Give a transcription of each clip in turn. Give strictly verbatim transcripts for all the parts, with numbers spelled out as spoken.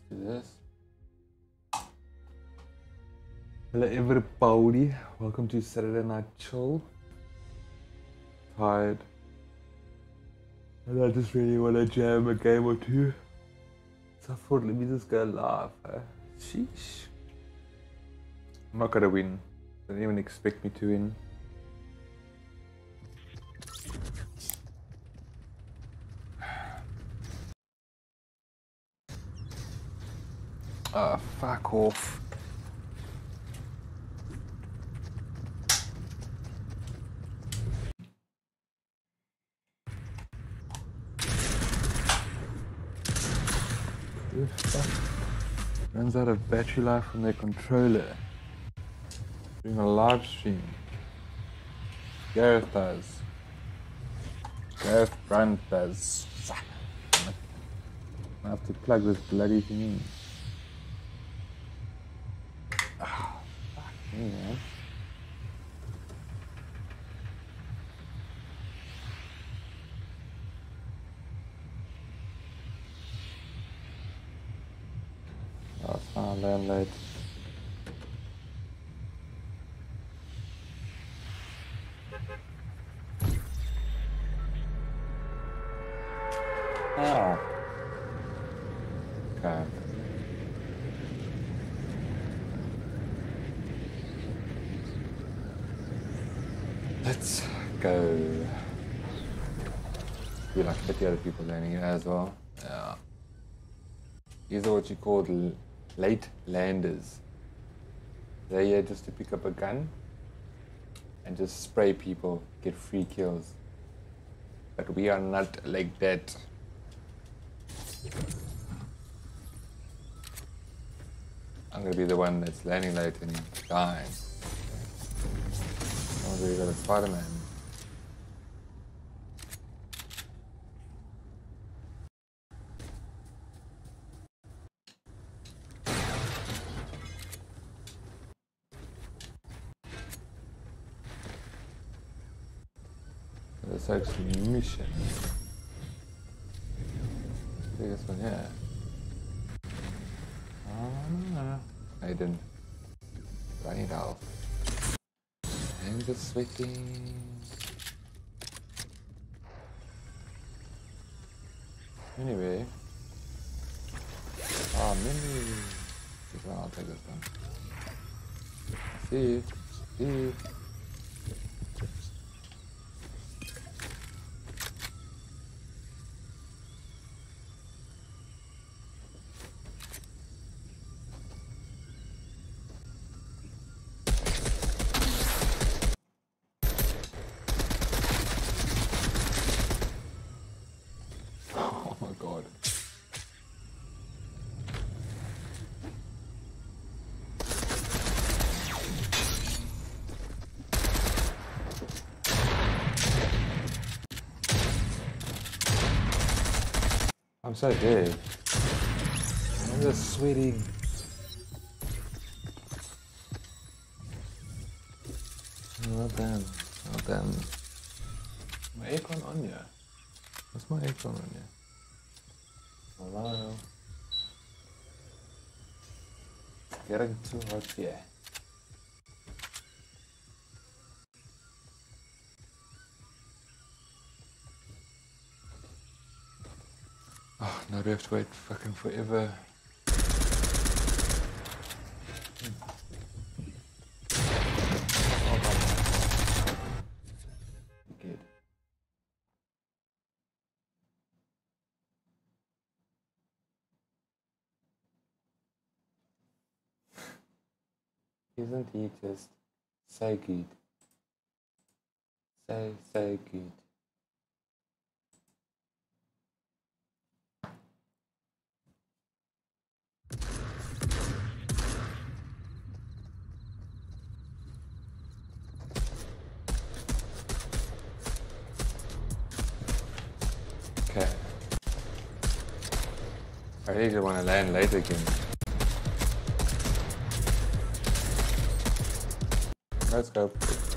do this. Hello everybody, welcome to Saturday Night Chill. Tired. And I just really want to jam a game or two. So I thought, let me just go live. Eh? Sheesh. I'm not gonna win. Don't even expect me to win. Ah, oh, fuck off. Who the fuck runs out of battery life on their controller? Doing a live stream. Gareth does. Gareth Brand does. I have to plug this bloody thing in. Oh, fuck me, man. Oh, it's fine, I'll land late. Oh. Okay. Let's go. Be like fifty other people landing here as well. Yeah. These are what you call late landers. They're here just to pick up a gun and just spray people, get free kills. But we are not like that. I'm gonna be the one that's landing late and dying. Oh, there you got a Spider-Man. That's actually a mission. I think this one, yeah. Oh, no. I didn't. I need help. And just sweating. Anyway. Oh, maybe. This one, I'll take this one. See you. See you. I'm so dead. I'm just sweating. Well done. Well done. My aircon on ya? What's my aircon on ya? Hello? Getting too hot here. Oh, now we have to wait fucking forever. Oh, God. Good. Isn't he just so good? So, so good. Okay. I really want to land late again. Let's go.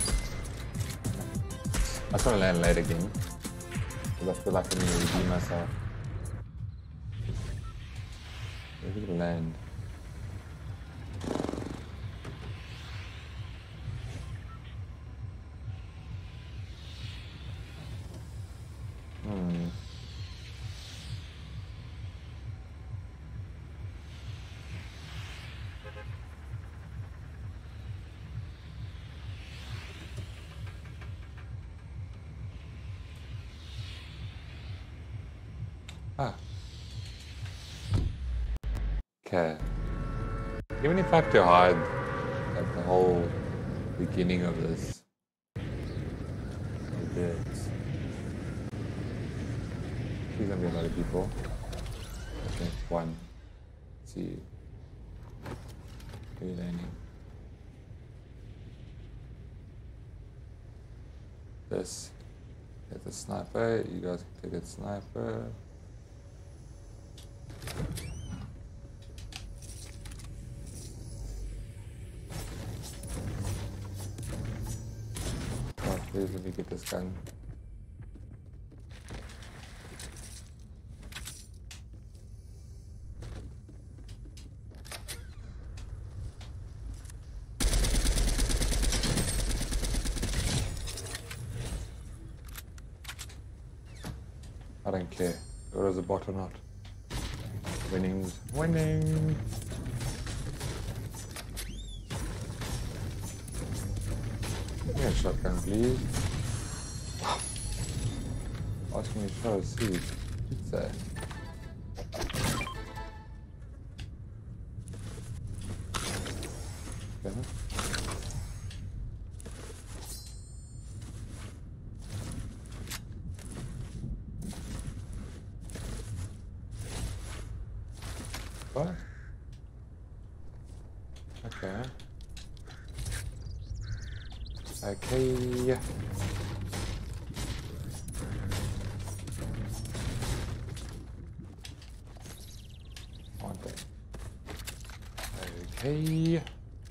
I just want to land late again. Because I feel like I need to redeem myself. Look at the land. Hmm. Ah. Okay. Even if I have to hide at the whole beginning of this, I did. There's gonna be a lot of people. I think one. Let's see. Where are you landing? This. Get the sniper. You guys can take a sniper. Oh, please let me get this gun. I don't care whether it's a bot or not. Winning's winning. Yeah, shotgun, please. Asking me to show a seat. Pizza. Okay. What? Okay. Okay. One thing. Okay.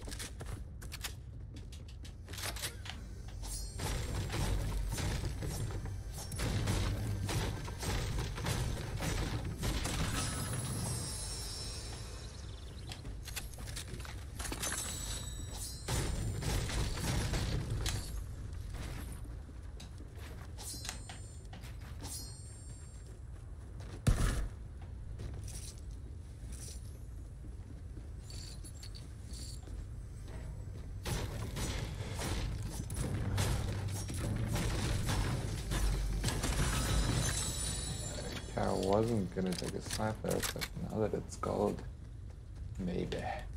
I wasn't gonna take a sniper, but now that it's gold, maybe.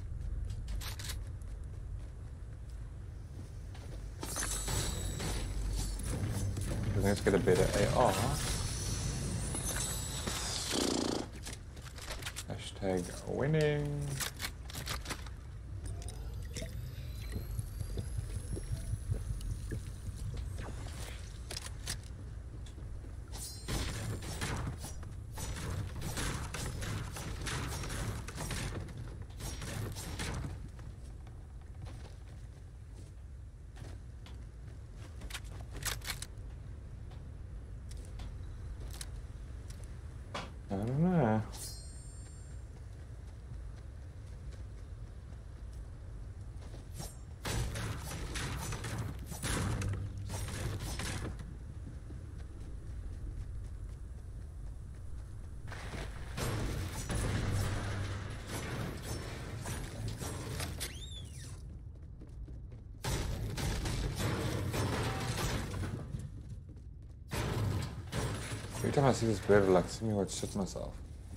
Let's get a better A R. Hashtag winning. I don't know. Every time I see this bird, like, see me watch shit myself.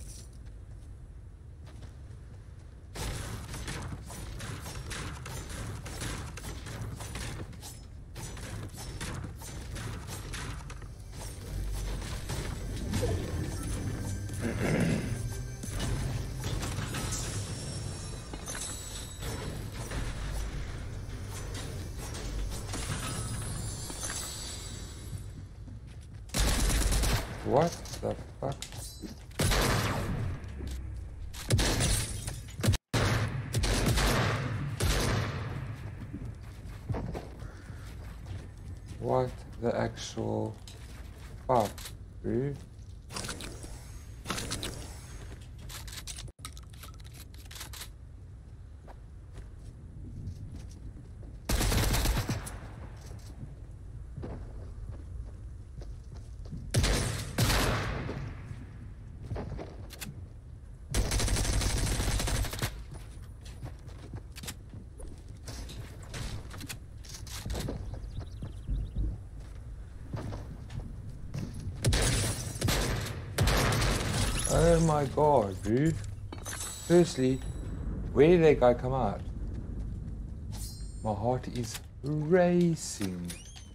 What the fuck? What the actual fuck, dude? Oh my god, dude. Firstly, where did that guy come out? My heart is racing.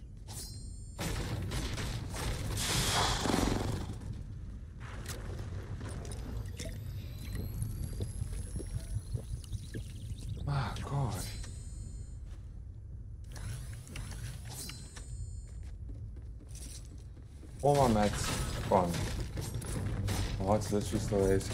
My god. All my mats gone. My heart's literally still racing.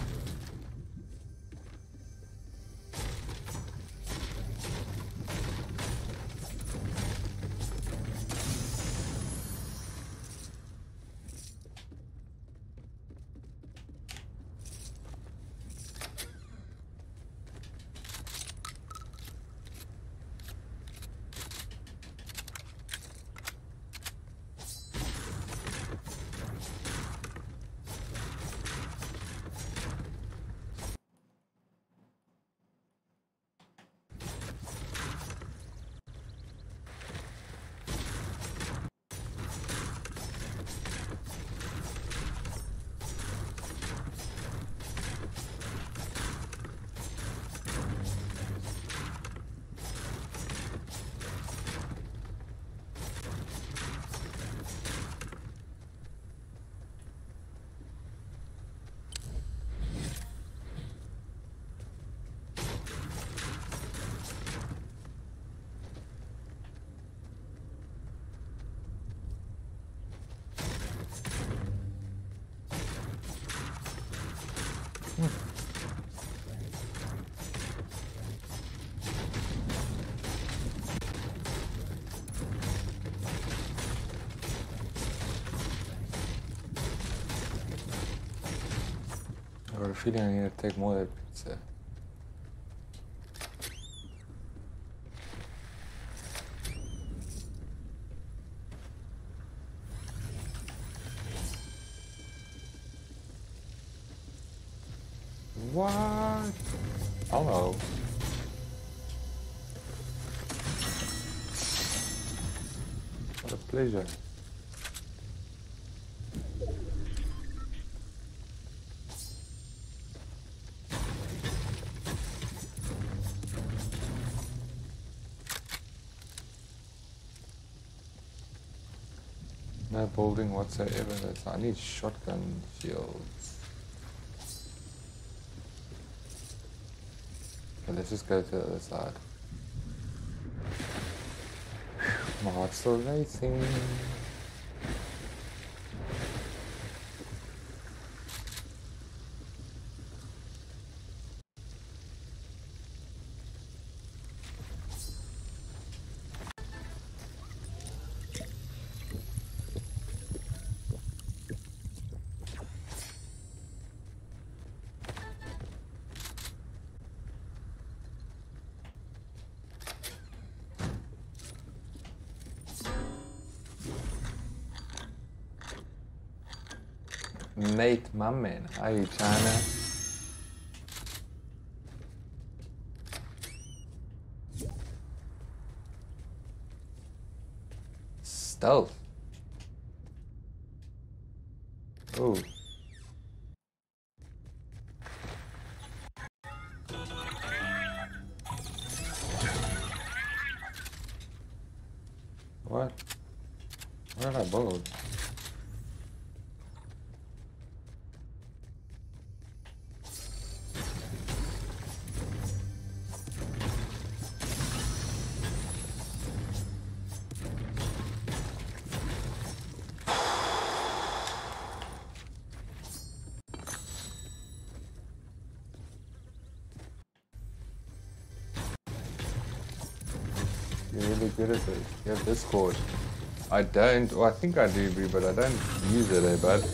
I got a feeling I need to take more of that pizza. What? Hello. What a pleasure. No building whatsoever. That's, I need shotgun shields. Okay, let's just go to the other side. My heart's still racing. Mate, my man, how you, China? Stealth. Oh. What? What did I build? You're really good at this. You have Discord. I don't, well, I think I do, Brie, but I don't use it, eh, bud?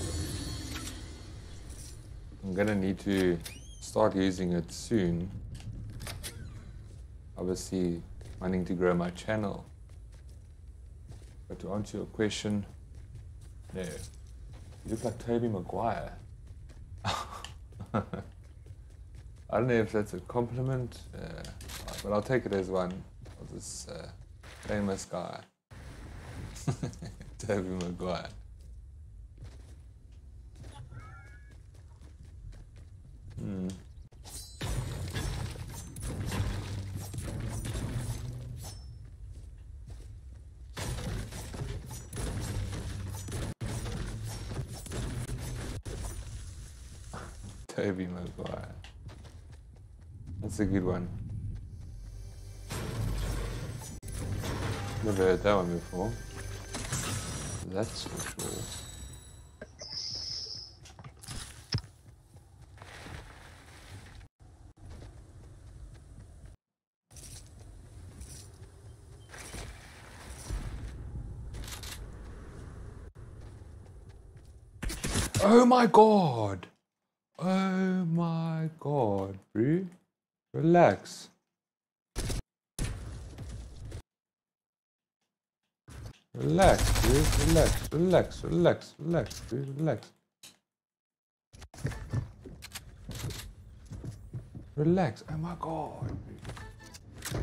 I'm gonna need to start using it soon. Obviously, wanting to grow my channel. But to answer your question, no. You look like Tobey Maguire. I don't know if that's a compliment, uh, but I'll take it as one. Of this uh, famous guy, Tobey Maguire. Heavy Maguire. That's a good one. Never heard that one before. That's for sure. Oh my god! Oh my god, bro. Relax. Relax, bro. Relax, relax, relax, relax, bro. Relax. Relax. Oh my god, bro.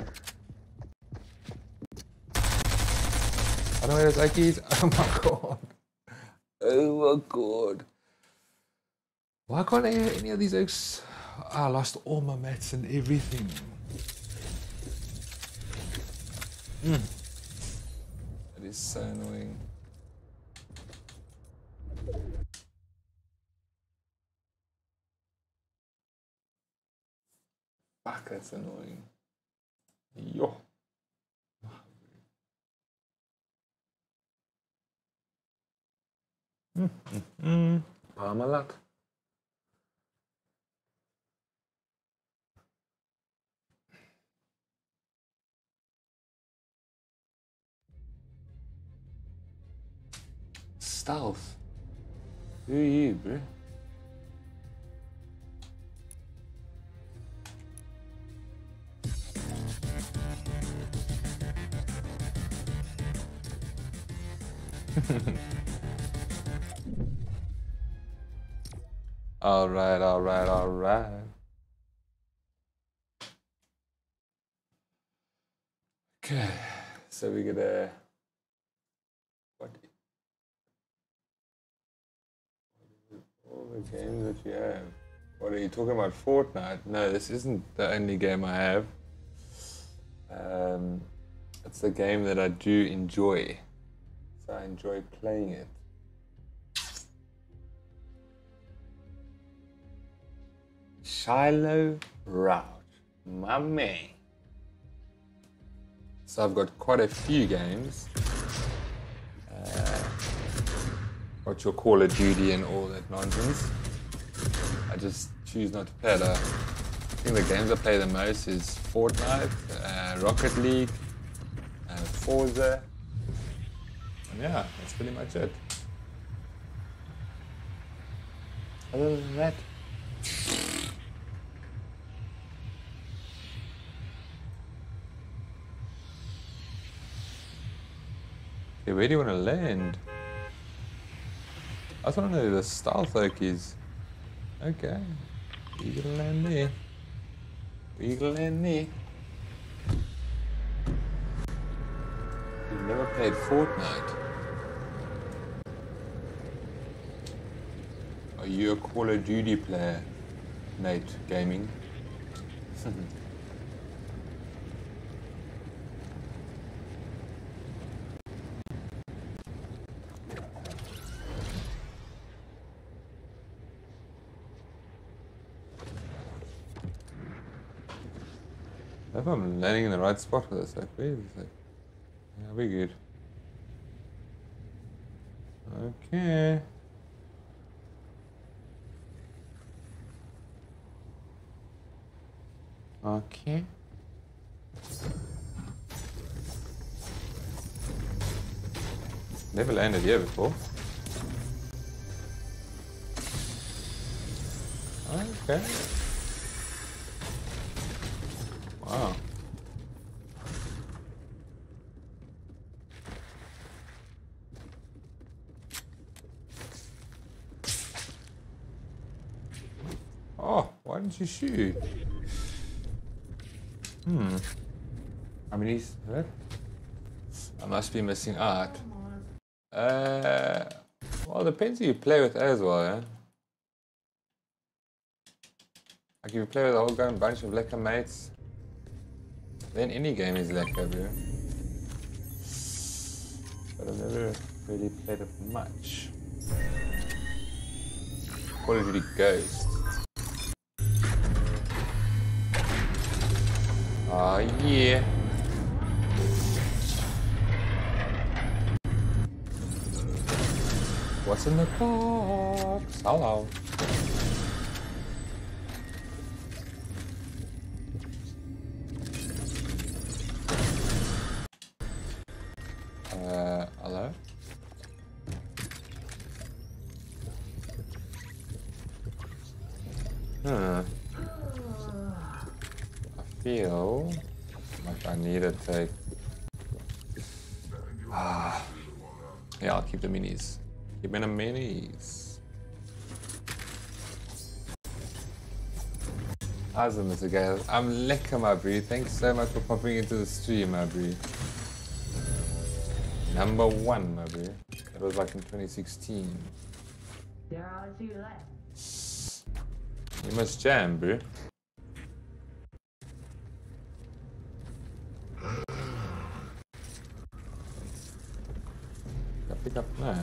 I don't know where those Ikeys. Oh my god. Oh my god. Why can't I hear any of these oaks? I lost all my mats and everything. Mm. That is so annoying. Fuck, that's annoying. Yo. Mm, mm, mm. Parmalat. Stealth. Who are you, bro? All right, all right, all right. Okay, so we're gonna what? All the games that you have. What are you talking about? Fortnite? No, this isn't the only game I have. Um, it's a game that I do enjoy. So I enjoy playing it. Shiloh Route, my man. So I've got quite a few games. Uh, what your Call of Duty and all that nonsense. I just choose not to play it. I think the games I play the most is Fortnite, uh, Rocket League, uh, Forza. And yeah, that's pretty much it. Other than that, okay, where do you want to land? I just want to know where the stealth oak is. Okay, you gonna land there. You gonna land there. You've never played Fortnite. Are you a Call of Duty player, Nate Gaming? I hope I'm landing in the right spot for this. Like, where is this? Like, yeah, we're good. Okay. Okay. Never landed here before. Okay. Wow. Oh, why didn't you shoot? Hmm. I mean, he's... What? I must be missing out. Uh, well, depends who you play with as well, yeah? Like, if you play with a whole gun bunch of lekker mates, then any game is lekker, bro. But I've never really played it much. Call of Duty Ghost. Oh yeah. What's in the box? Hello. Uh, hello? Huh. I feel like I need to take... Ah. Yeah, I'll keep the minis. Keep in the minis. Awesome, Mister Gale. I'm lekker, my brie. Thanks so much for popping into the stream, my brie. Number one, my brie. That was like in twenty sixteen. There are two left. You must jam, bro. Pick up now.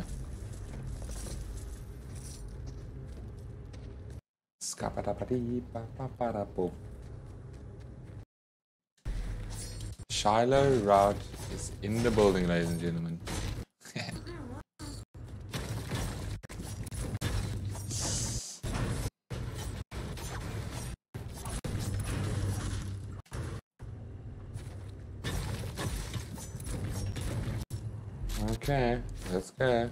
Shiloh route is in the building, ladies and gentlemen. Okay, let's go.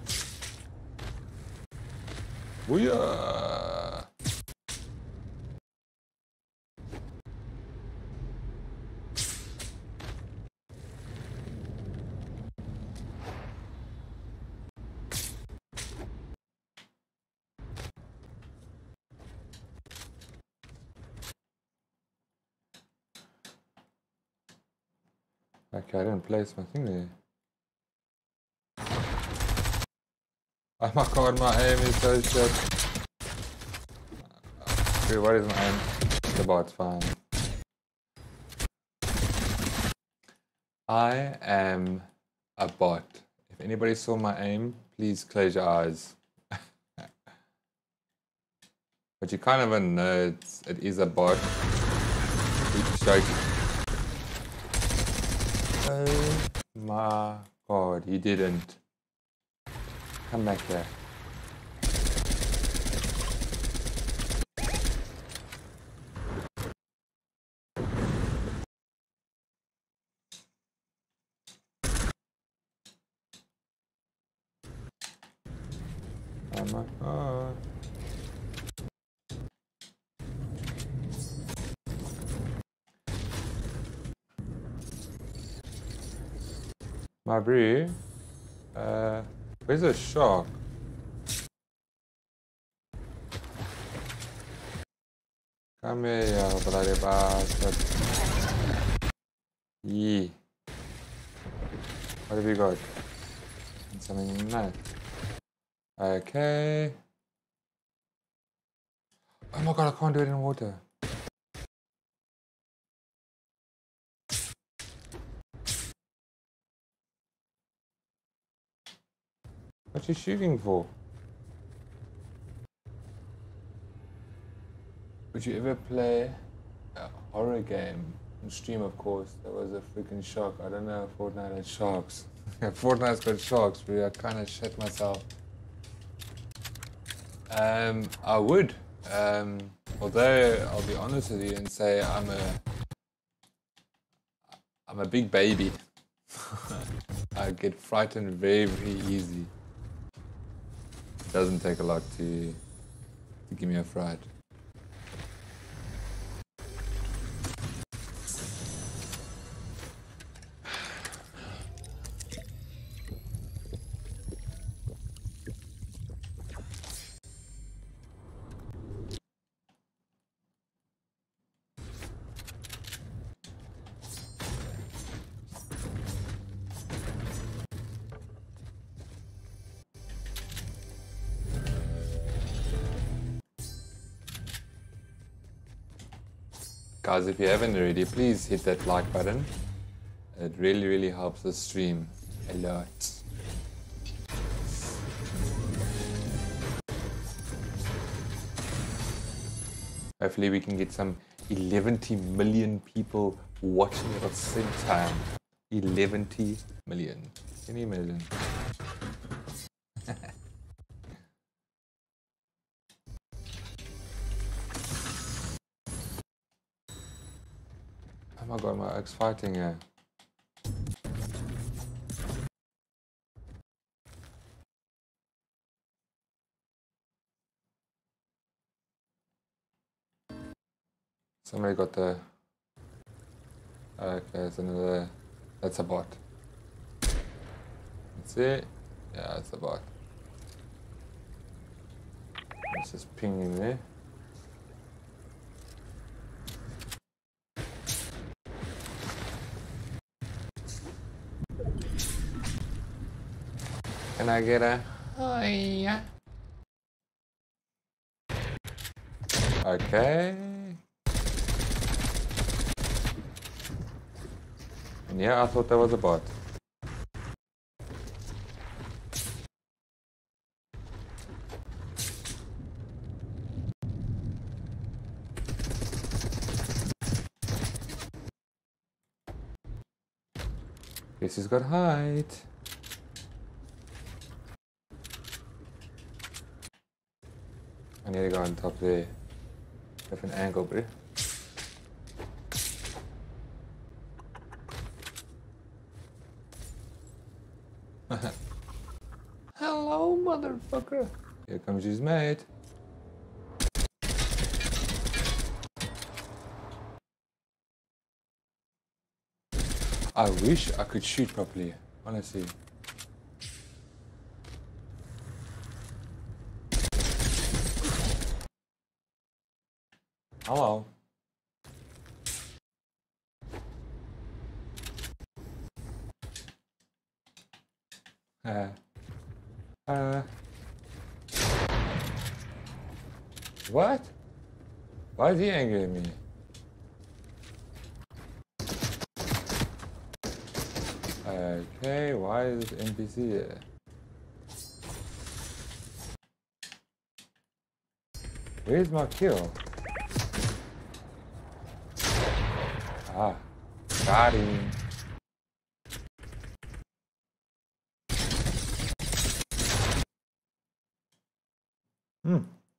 Booyah! Okay, I didn't place my thing there. Oh my god, my aim is so shit. Dude, what is my aim? The bot's fine. I am a bot. If anybody saw my aim, please close your eyes. But you kind of know it's, it is a bot. Keep joking. Oh my god, he didn't. Come back here. Oh my god. My brie, uh, where's the shark? Come here, you bloody bastard. Yeah. What have you got? Something nice. Okay. Oh my god, I can't do it in water. What's he shooting for? Would you ever play a horror game on stream, of course? There was a freaking shark. I don't know if Fortnite had sharks. Fortnite's got sharks, but I kind of shit myself. Um, I would. Um, although I'll be honest with you and say I'm a I'm a big baby. I get frightened very, very easy. It doesn't take a lot to to give me a fright. Guys, if you haven't already, please hit that like button. It really, really helps the stream a lot. Hopefully we can get some eleven million people watching it at the same time. eleven million. Can you imagine? Oh my god, my ex fighting here. Somebody got the... Okay, it's another... That's a bot. That's it. Yeah, it's a bot. Let's just ping in there. Can I get a... Oh, yeah. Okay. And yeah, I thought that was a bot. Guess he's got height. I need to go on top there. Different angle, bro. Hello, motherfucker. Here comes his mate. I wish I could shoot properly, honestly. Hello. Uh, uh, what? Why is he angry at me? Okay, why is this N P C here? Where's my kill? Ah, got him. Hmm.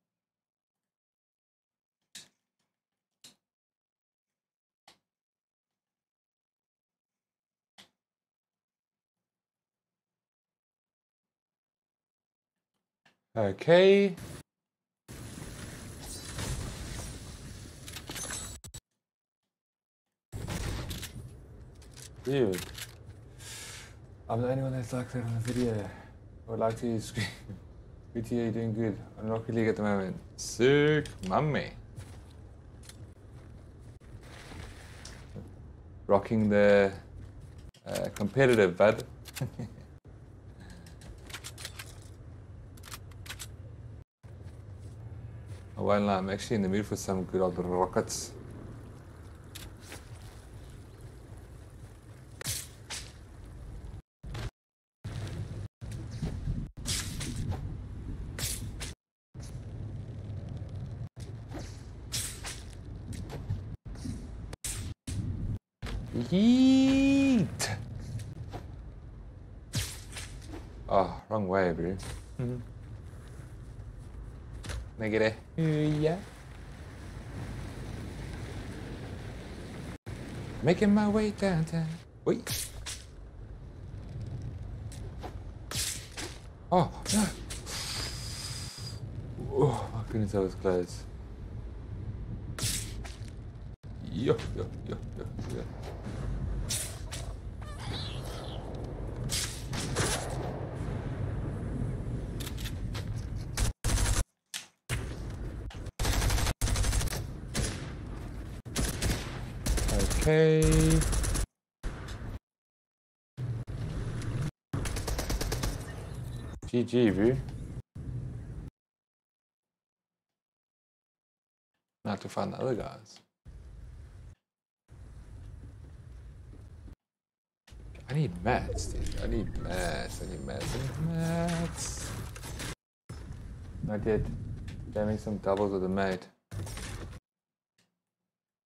Okay. Dude. I'm the only one that's like that on the video. I would like to scream. B T A doing good. I'm Rocket League at the moment. Sick mummy. Rocking the uh, competitive, bud. I won't lie, I'm actually in the mood for some good old rockets. Yeet! Oh, wrong way, bro. Mm-hmm. Negative. Yeah. Making my way downtown. Wait. Oh, no. Oh, my goodness, that was close. Yo, yo, yo, yo, yo. Okay. G G, bro. Now to find the other guys. I need mats, dude. I need mats. I need mats. I need mats. Not yet. Jamming some doubles with a mate.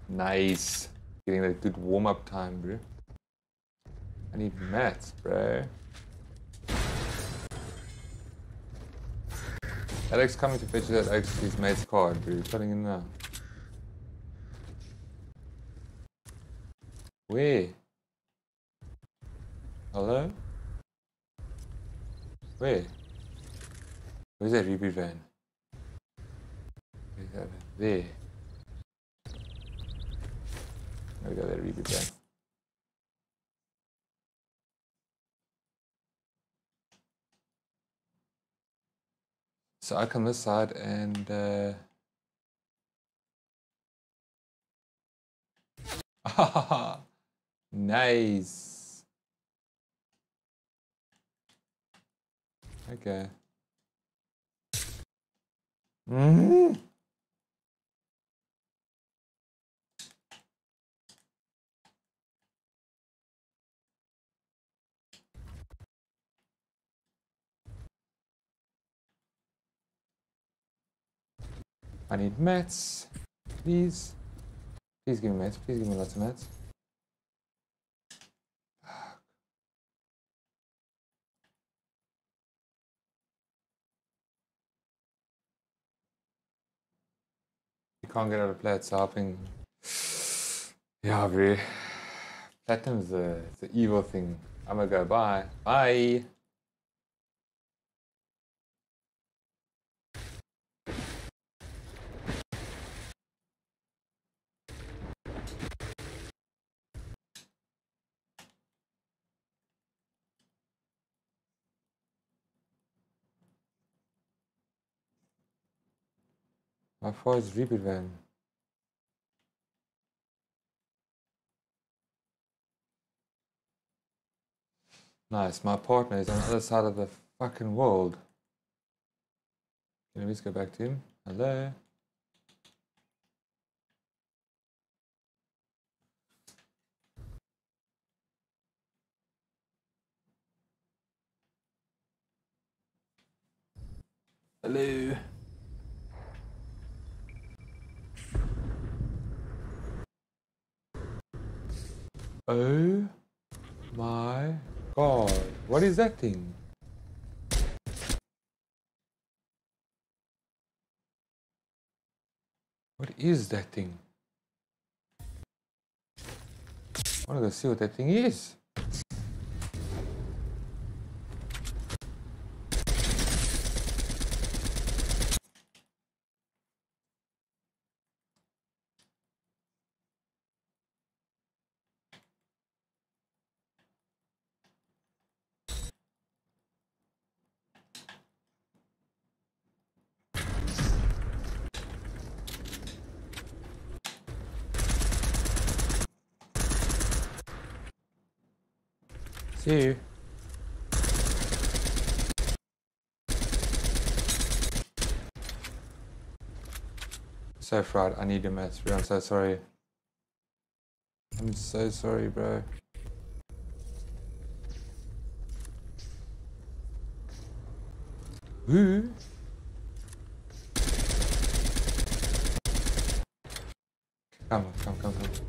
Nice. Getting that good warm-up time, bro. I need mats, bro. Alex coming to fetch that Alex his mate's card, bro. Telling him now. Where? Hello? Where? Where's that reboot van? Where's that? There. There we go, that reboot van. So I come this side and uh nice. Okay. Mm-hmm. I need mats. Please. Please give me mats. Please give me lots of mats. You can't get out of plats hopping. Yeah, bro. Platinum's the, the evil thing. I'm gonna go bye. Bye. How far is reboot van? Nice, my partner is on the other side of the fucking world. Can we just go back to him? Hello? Hello? Oh my god. What is that thing? What is that thing? I wanna go see what that thing is. See you. So fried, I need your mats, bro. I'm so sorry. I'm so sorry, bro. Who? Come on, come, come, come.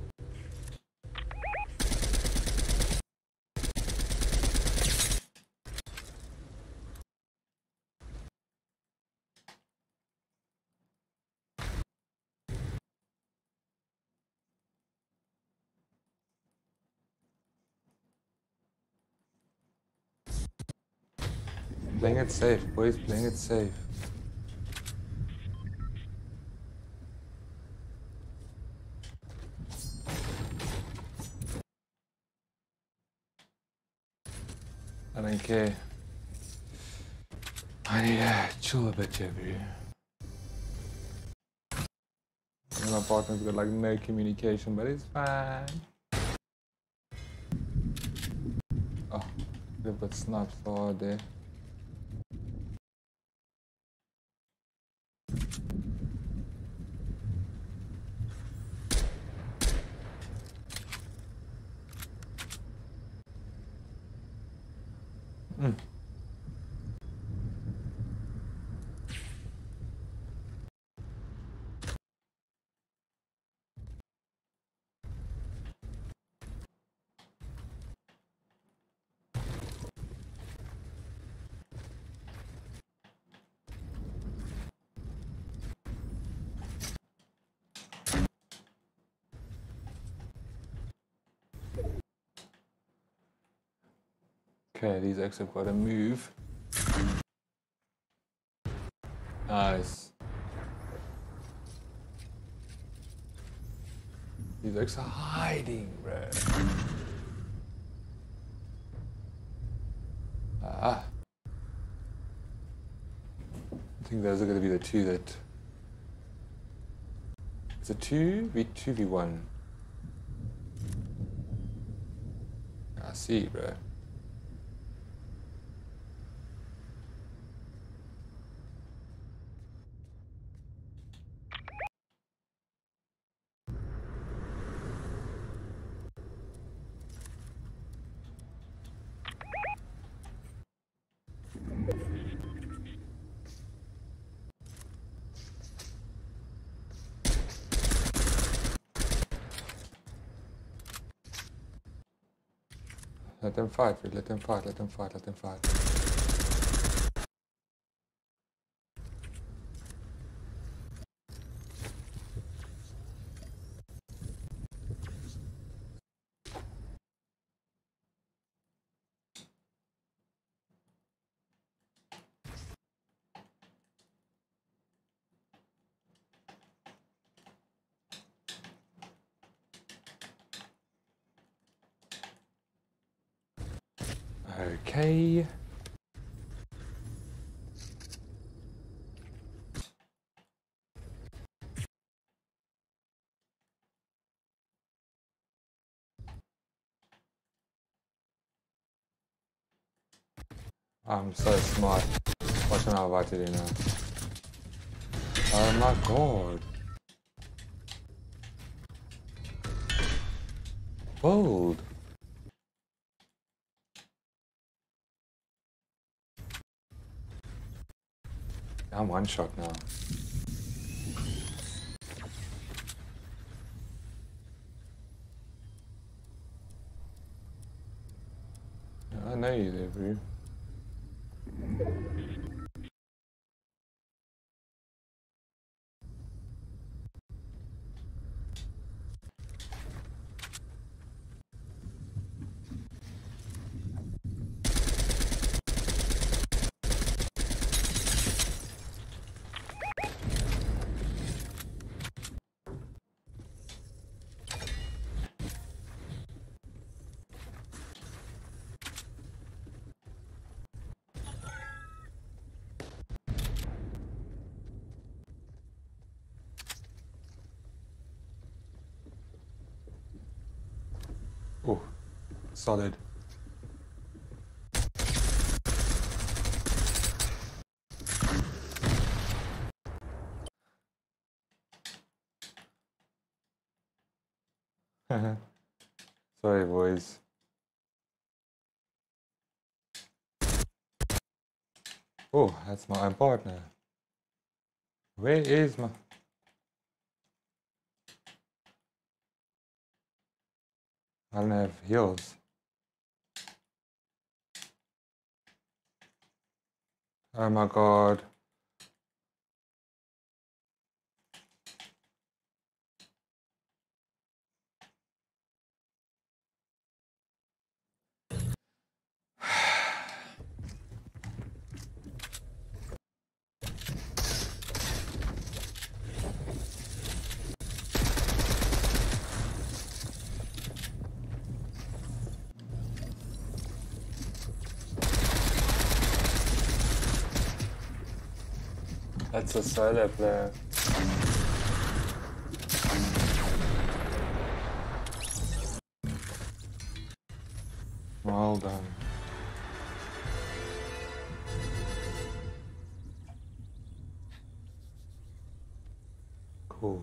Playing it safe, boys, playing it safe. I don't care. I need to chill a bit, Jeffrey. And my partner's got like no communication, but it's fine. Oh, they've got sniped far there. Mm. Okay, these X have got to move. Nice. These X are hiding, bro. Ah. I think those are going to be the two that... It's a two v two v one. I see, bro. Let them fight, let them fight, let them fight, let them fight. Okay. I'm so smart. Watch what I'm about to do now. Oh my god. Bold. I'm one shot now. I know you there, bro. Oh, solid. Sorry, boys. Oh, that's my own partner. Where is my... I don't have heals. Oh my god. That's a solo player. Well done. Cool.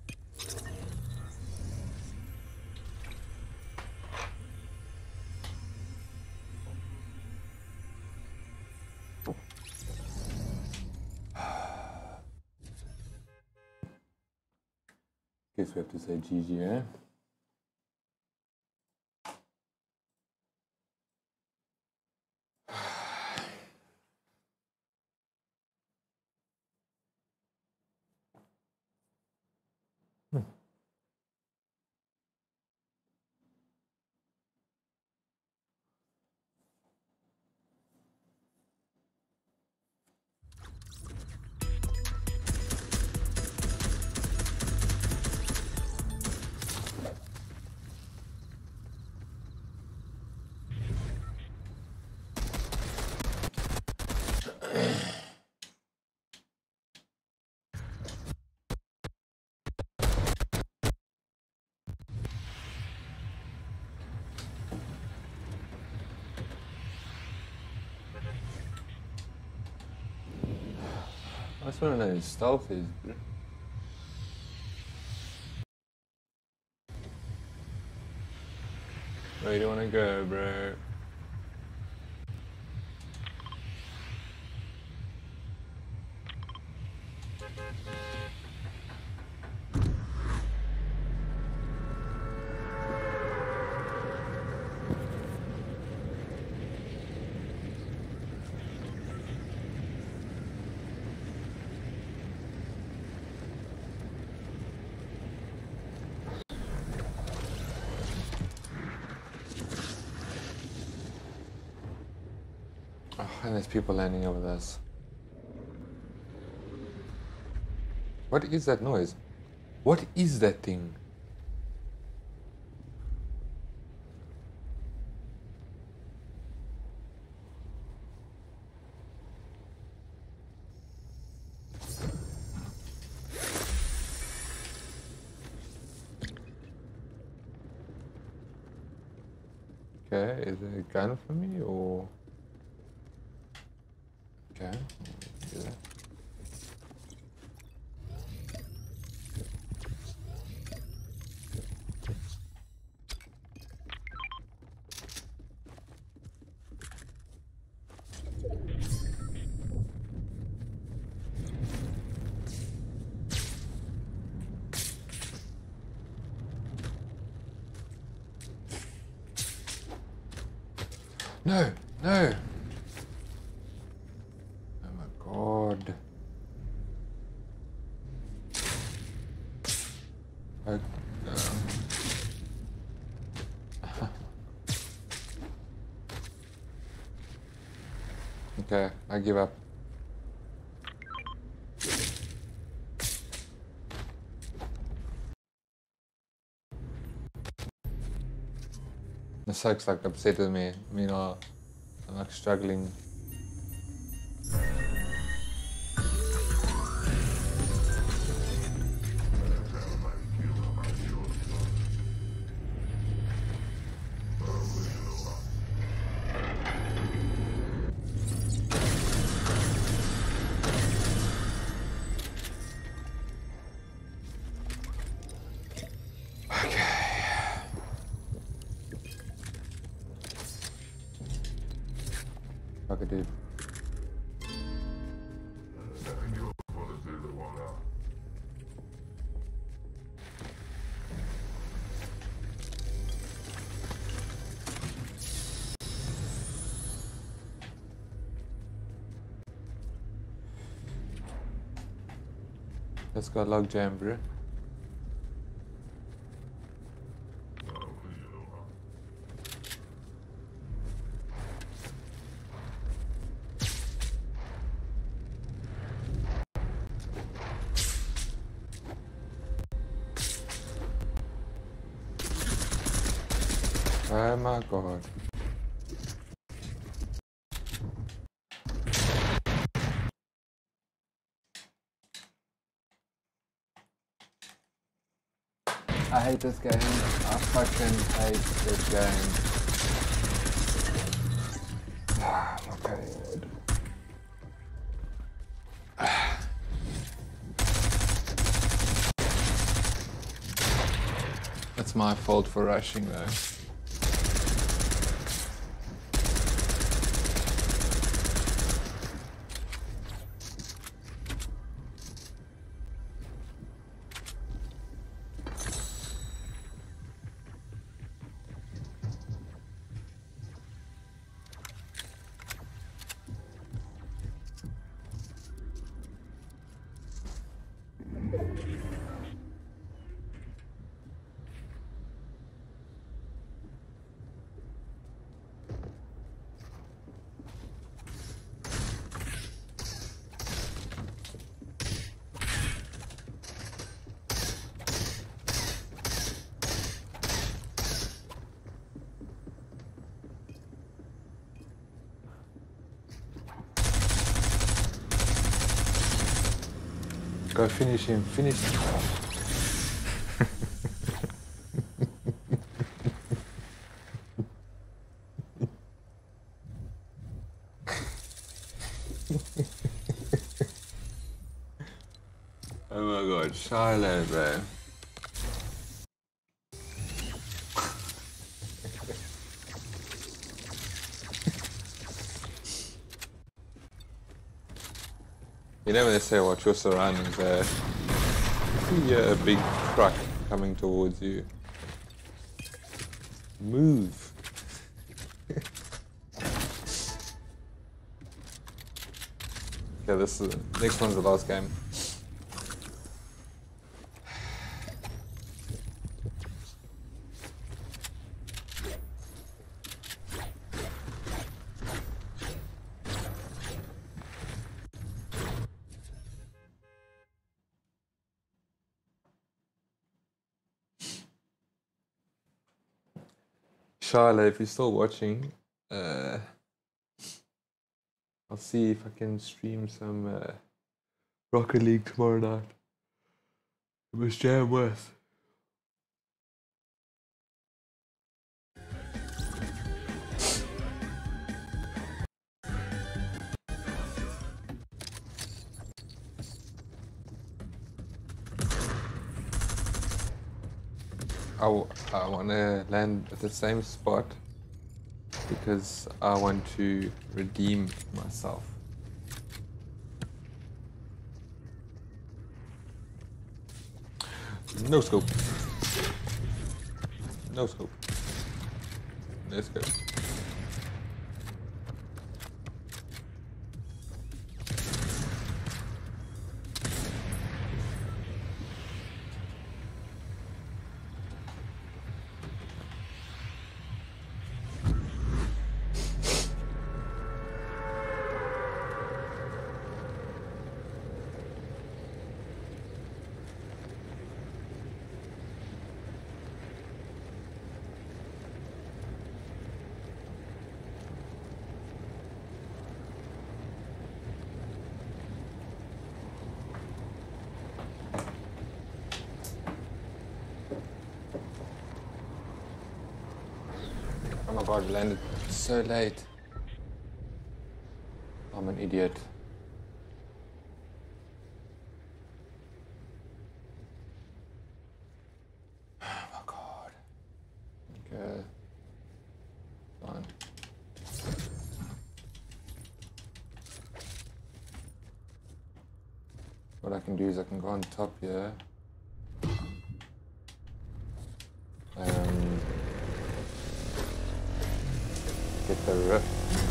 Guess we have to say G G, eh? Hmm. just wanna know his stealth is, bro. Where do you wanna go, bro? Oh, and there's people landing over us. What is that noise? What is that thing? Okay, is it a gun for me or? Okay, do that. No, no. Oh my god. I, uh. Okay, I give up. The sucks like upset with me. I mean, uh, I'm like struggling. Fuck it, dude. Let's go log jam, bro. Oh my god. I hate this game. I fucking hate this game. Okay. That's my fault for rushing though. Go finish him, finish him. Shiloh, bro. You know when they say watch your surroundings there, you hear a big truck coming towards you. Move. Okay, this is next one's the last game. Charlotte, if you're still watching, uh, I'll see if I can stream some uh, Rocket League tomorrow night. It was jam worth. I, w I want to land at the same spot because I want to redeem myself. No scope. No scope. Let's go. Oh my god, I landed so late. I'm an idiot. Oh my god. Okay. Fine. What I can do is I can go on top here. Um, get the rift.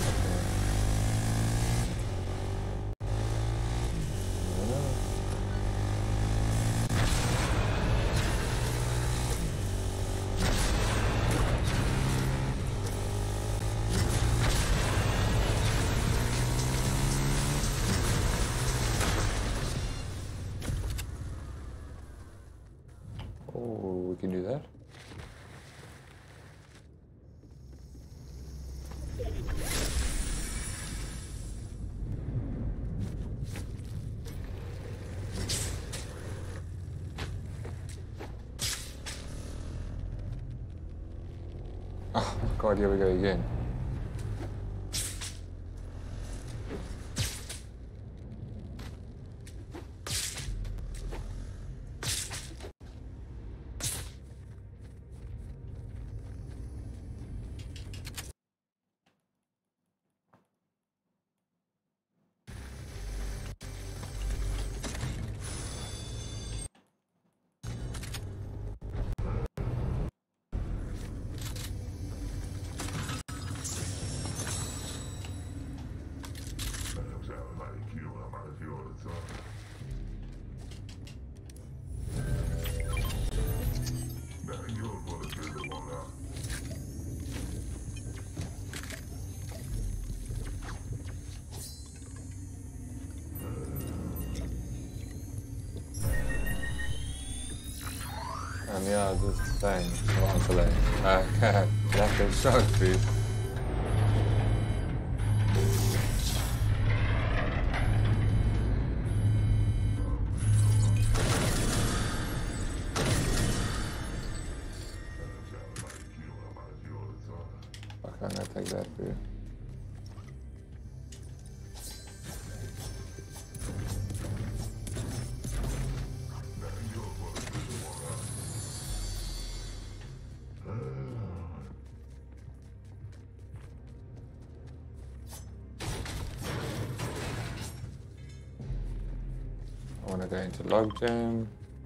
Oh, we can do that. Oh god, here we go again. Um, yeah, I was just saying, Ventile. I can't. Lack of shot, please. Fuck, I'm gonna take that, dude. want to go into logjam.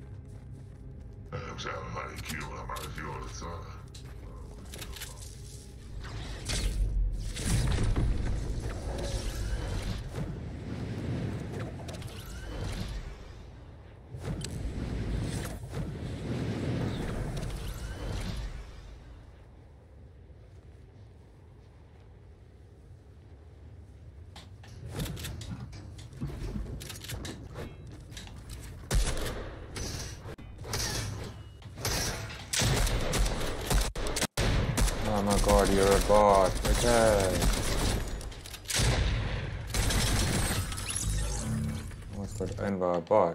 Oh my god, you're a bot. Okay. Almost got owned by a bot.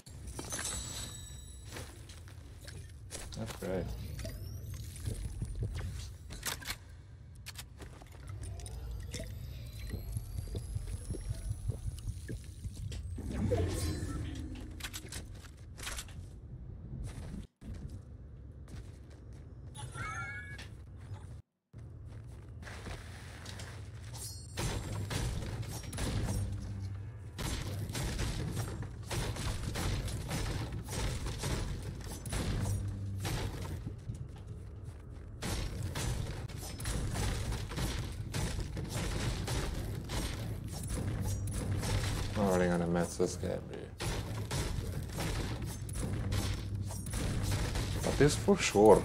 That's great. I'm already gonna mess this game, dude. That is for sure.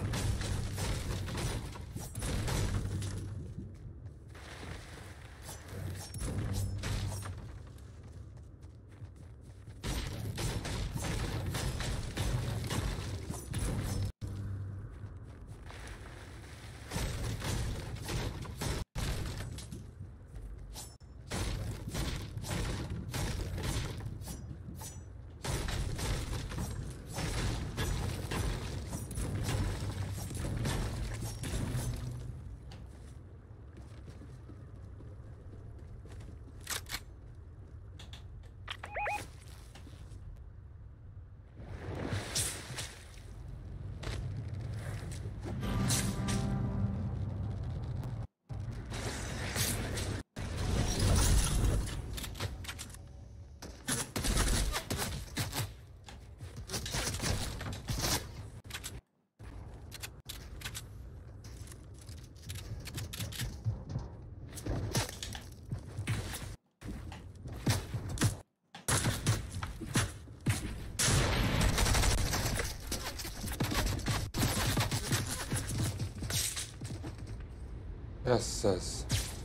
Yes, yes.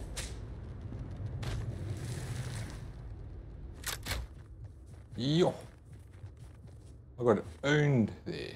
Yo. I got owned there.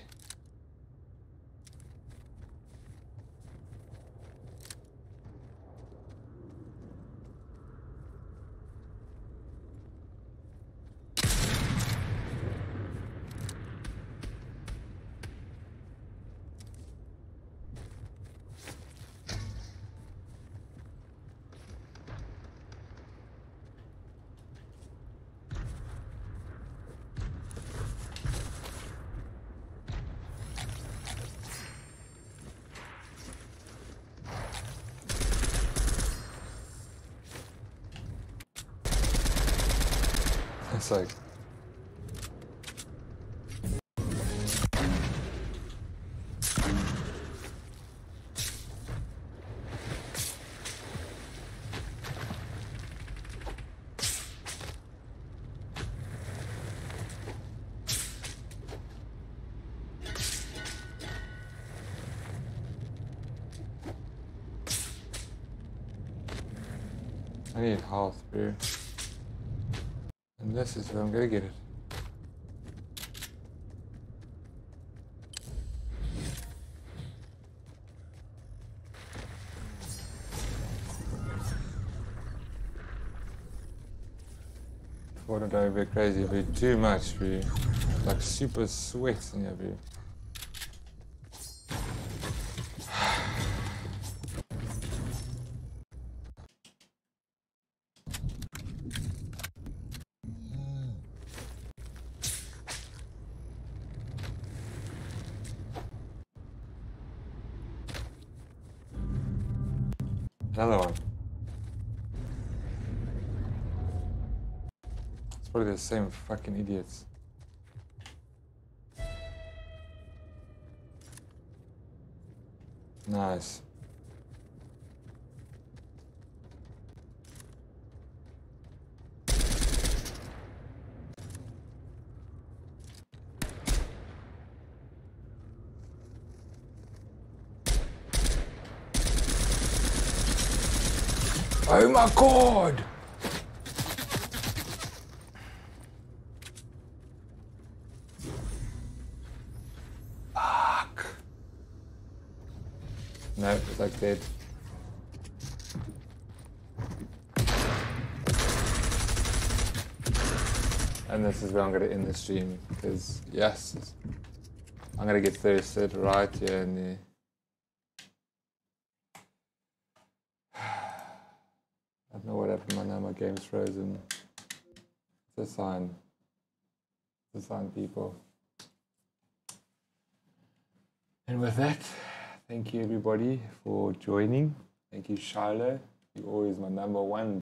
It's like I need health, bro. And this is where I'm gonna get it. Thought it would be crazy, a bit too much, bro. Like super sweats in here, bro. Another one. It's probably the same fucking idiots. Nice. Oh my god! Fuck. No, it's like dead. And this is where I'm going to end the stream because, yes, I'm going to get thirsted right here and there. I don't know what happened, man. Now my game's frozen. It's a sign. It's a sign, people. And with that, thank you everybody for joining. Thank you, Shiloh. You're always my number one